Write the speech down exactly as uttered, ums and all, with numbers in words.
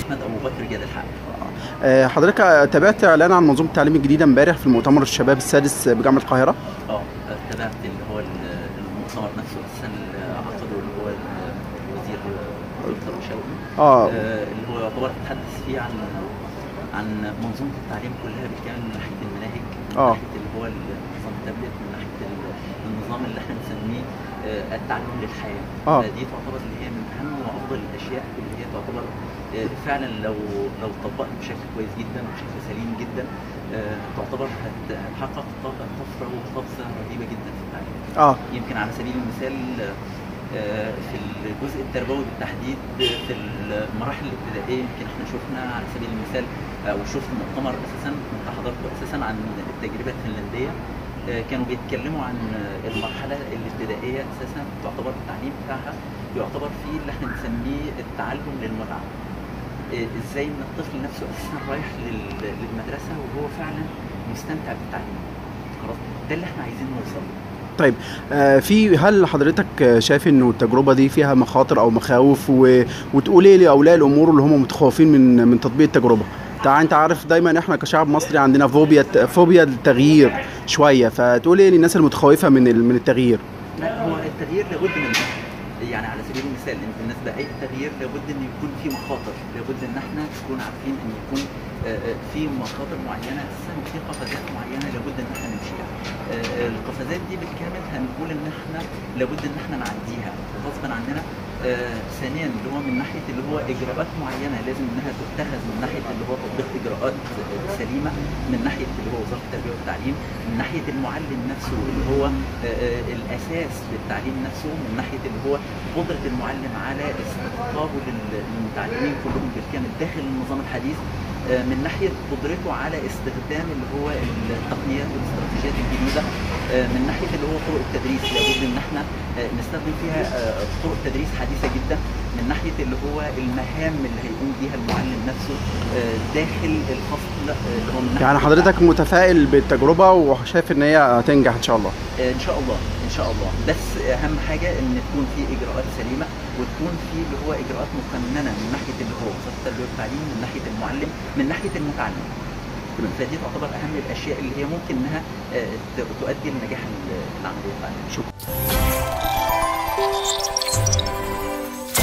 احمد ابو بكر جاد الحق. آه، حضرتك تابعت اعلان عن منظومه التعليم الجديده امبارح في المؤتمر الشباب السادس بجامعه القاهره؟ اه تابعت اللي هو المؤتمر نفسه اساسا عقده اللي هو الوزير دكتور شوقي، اه اللي هو يعتبر تحدث فيه عن عن منظومه التعليم كلها بالكامل من ناحيه المناهج، من اه ناحيه اللي هو نظام التابلت، من ناحيه النظام اللي احنا بنسميه التعلم للحياه. اه دي تعتبر اللي هي من اهم وافضل الاشياء اللي هي تعتبر فعلا لو لو طبقت بشكل كويس جدا وبشكل سليم جدا تعتبر هتحقق طفره وقفزه رهيبه جدا في التعليم. اه يمكن على سبيل المثال في الجزء التربوي بالتحديد في المراحل الابتدائيه، يمكن احنا شفنا على سبيل المثال او شفت مؤتمر اساسا كنت حضرته اساسا عن التجربه الفنلنديه، كانوا بيتكلموا عن المرحله الابتدائيه اساسا تعتبر التعليم بتاعها يعتبر فيه اللي احنا بنسميه التعلم للمتعه. ازاي ان الطفل نفسه اساسا رايح للمدرسه وهو فعلا مستمتع بالتعليم. خلاص ده اللي احنا عايزين نوصل له. طيب آه في هل حضرتك شايف انه التجربه دي فيها مخاطر او مخاوف و... وتقول ايه لاولياء الامور اللي هم متخوفين من من تطبيق التجربه؟ طبعا انت عارف دايما احنا كشعب مصري عندنا فوبيا فوبيا التغيير شويه، فتقول ايه للناس المتخوفه من من التغيير؟ لا هو التغيير لابد منه، يعني على سبيل المثال بالنسبه لاي تغيير لابد ان يكون في مخاطر، لابد ان احنا نكون عارفين ان يكون في مخاطر معينه اساسا وفي قفزات معينه لابد ان احنا نمشيها. القفزات دي بالكامل هنقول ان احنا لابد ان احنا نعديها غصبا عننا. ثانيا اللي هو من ناحيه اللي هو اجراءات معينه لازم انها تتخذ من ناحيه اللي هو تطبيق اجراءات سليمه من ناحيه اللي هو وزاره التربيه والتعليم، من ناحيه المعلم نفسه اللي هو الاساس للتعليم نفسه، من ناحيه اللي هو قدره المعلم على استقطابه للمتعلمين كلهم بالكامل داخل النظام الحديث، من ناحيه قدرته على استخدام اللي هو التقنيات والاستراتيجيات الجديده، من ناحيه اللي هو طرق التدريس لابد ان احنا نستخدم فيها طرق تدريس حديثه جدا، من ناحيه اللي هو المهام اللي هيقوم بيها المعلم نفسه داخل الفصل اللي هو من ناحيه يعني حضرتك متفائل بالتجربه وشايف ان هي هتنجح ان شاء الله؟ ان شاء الله ان شاء الله، بس اهم حاجه ان تكون في اجراءات سليمه وتكون في اللي هو اجراءات مقننه من ناحيه اللي هو وزاره التربيه والتعليم، من ناحيه المعلم، من ناحيه المتعلم. فدي تعتبر اهم الاشياء اللي هي ممكن انها تؤدي لنجاح العمليه التعليميه. شكرا.